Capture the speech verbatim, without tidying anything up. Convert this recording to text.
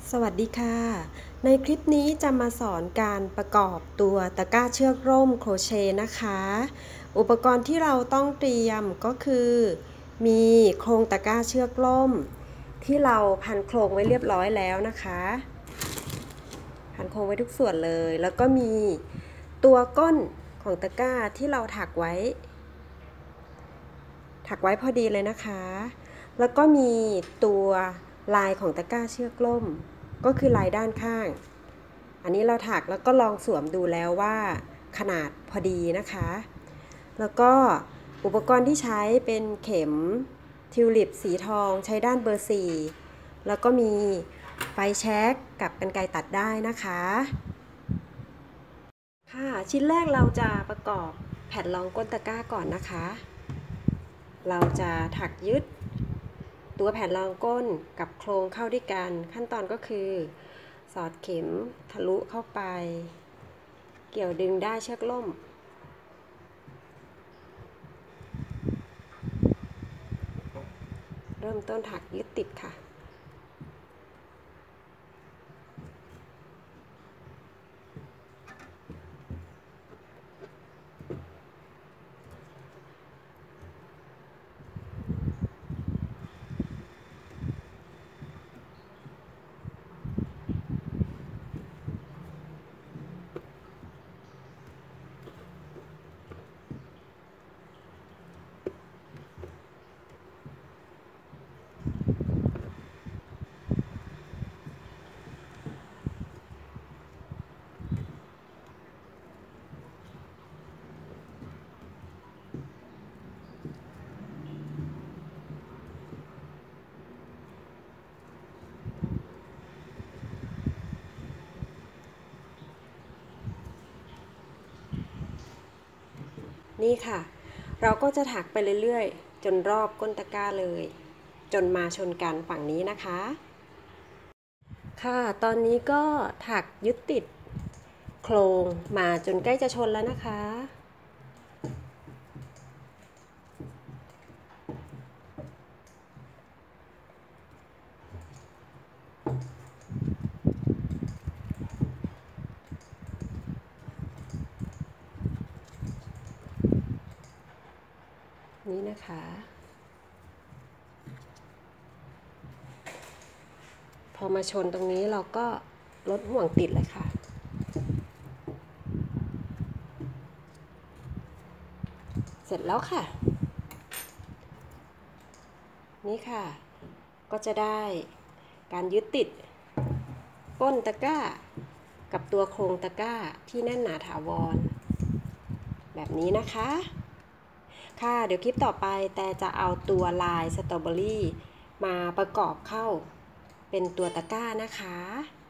สวัสดีค่ะในคลิปนี้จะมาสอนการประกอบตัวตะกร้าเชือกร่มโครเชต์นะคะอุปกรณ์ที่เราต้องเตรียมก็คือมีโครงตะกร้าเชือกร่มที่เราพันโครงไว้เรียบร้อยแล้วนะคะพันโครงไว้ทุกส่วนเลยแล้วก็มีตัวก้นของตะกร้าที่เราถักไว้ถักไว้พอดีเลยนะคะแล้วก็มีตัวลายของตะกร้าเชือกร่มก็คือลายด้านข้างอันนี้เราถักแล้วก็ลองสวมดูแล้วว่าขนาดพอดีนะคะแล้วก็อุปกรณ์ที่ใช้เป็นเข็มทิวลิปสีทองใช้ด้านเบอร์สี่แล้วก็มีไฟแช็กกับกรรไกรตัดได้นะคะค่ะชิ้นแรกเราจะประกอบแผ่นรองก้นตะกร้าก่อนนะคะเราจะถักยึดตัวแผ่นรองก้นกับโครงเข้าด้วยกันขั้นตอนก็คือสอดเข็มทะลุเข้าไปเกี่ยวดึงได้เชือกล่มเริ่มต้นถักยึดติดค่ะนี่ค่ะเราก็จะถักไปเรื่อยๆจนรอบก้นตะกร้าเลยจนมาชนกันฝั่งนี้นะคะค่ะตอนนี้ก็ถักยึดติดโครงมาจนใกล้จะชนแล้วนะคะนี่นะคะพอมาชนตรงนี้เราก็ลดห่วงติดเลยค่ะเสร็จแล้วค่ะนี่ค่ะก็จะได้การยึดติดก้นตะกร้ากับตัวโครงตะกร้าที่แน่นหนาถาวรแบบนี้นะคะค่ะเดี๋ยวคลิปต่อไปแต่จะเอาตัวลายสตรอเบอรี่มาประกอบเข้าเป็นตัวตะกร้านะคะ